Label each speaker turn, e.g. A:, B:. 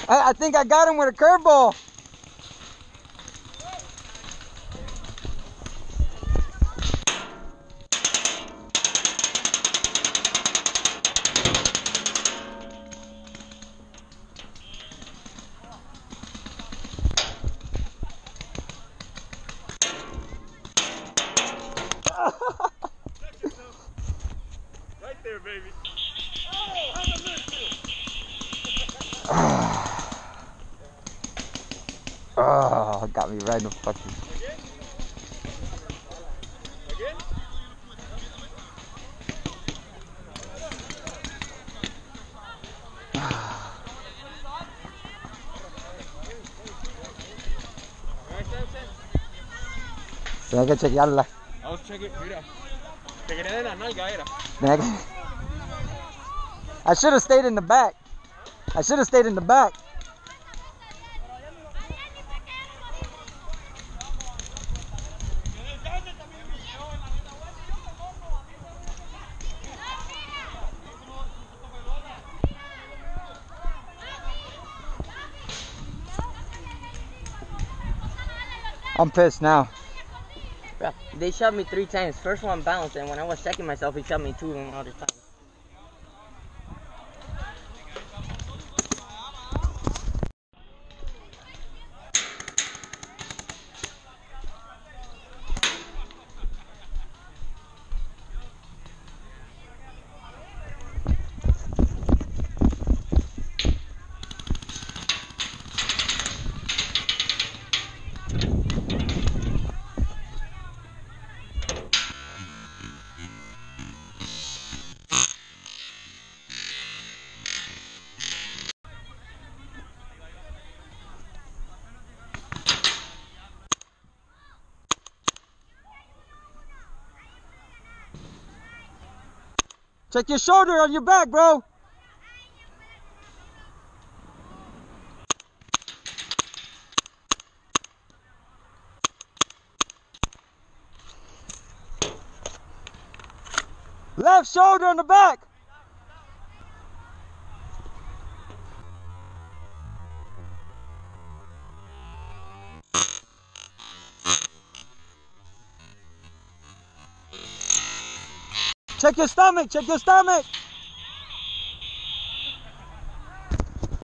A: I think I got him with a curveball.
B: Right there, baby.
A: Oh, got me right in the fucking.
B: Again? Again?
A: Tenía que chequearla.
B: Vamos a chequear, mira. Te quería de la nalga era.
A: I should have stayed in the back. I should have stayed in the back. I'm pissed now.
C: Bro, they shot me 3 times. First one bounced, and when I was checking myself, he shot me 2 other times.
A: Check your shoulder on your back, bro. Left shoulder on the back. Check your stomach, check your stomach.